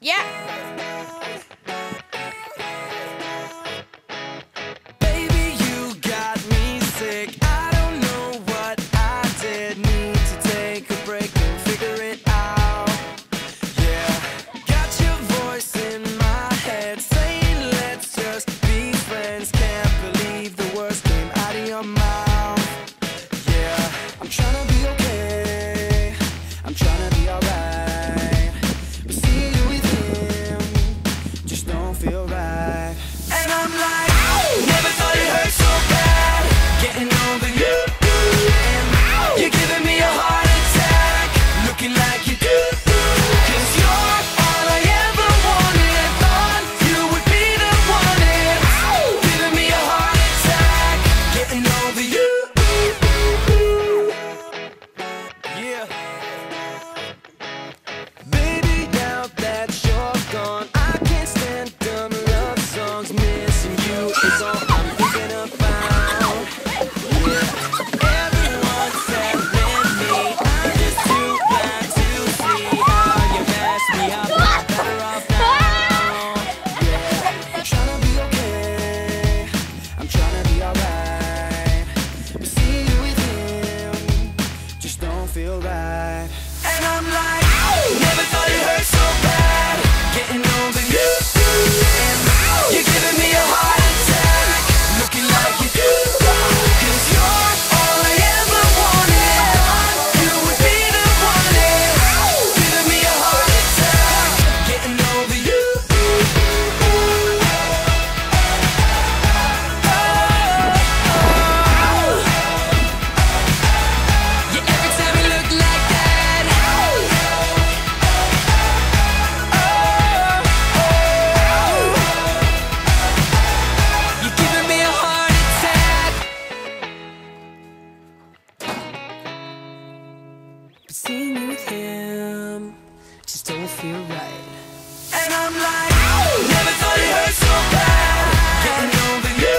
Ja! Seeing you with him just don't feel right. And I'm like, never thought it hurt so bad. Getting over you,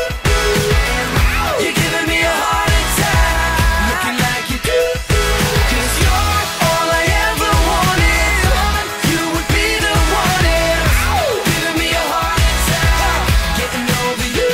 and you're giving me a heart attack. Looking like you do, 'cause you're all I ever wanted. You would be the one, giving me a heart attack. Getting over you.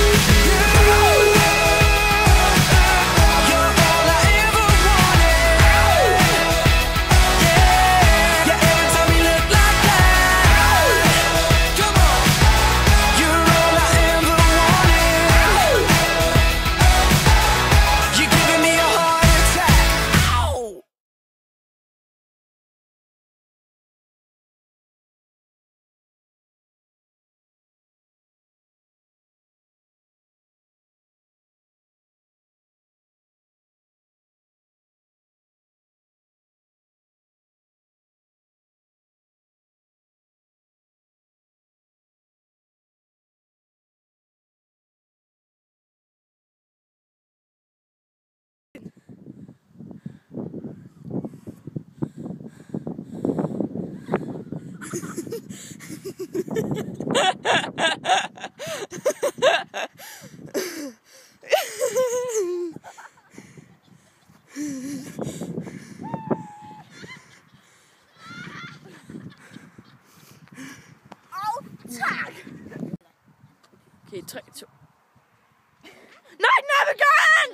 Okay, 3, 2. Nej, den er vegan!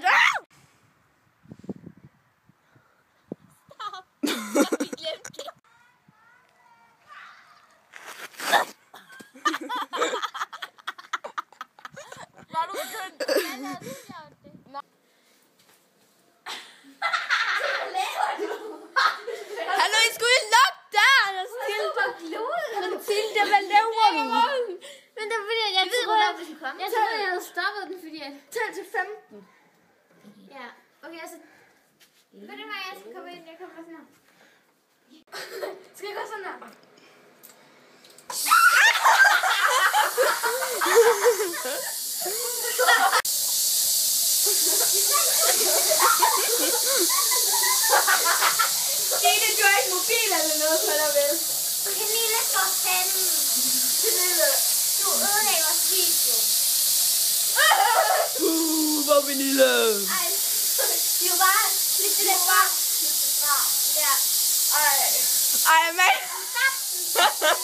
Stop! Vi glemte det. Var du begyndt? Ja, lad os gjort det. Nå. Hvad laver du? Hallo, I skulle jo lukke døren og stille på kloden. Mathilde, hvad laver du? Men det er fordi, jeg ved, hvornår vi skal komme. Jeg tror, jeg havde stoppet den, fordi jeg... Tæl til 15. Ja, okay, altså... Ved du hvad, jeg skal komme ind? Jeg kommer sådan her. Skal jeg gå sådan her? Stine, du har ikke mobil eller noget på dig, vel? Pernille, for fanden. Pernille. Du ødelægger vores video. Hvor Pernille? Ej, det er jo bare... Lidt det der fra. Ja. Ej, mand. Stop den.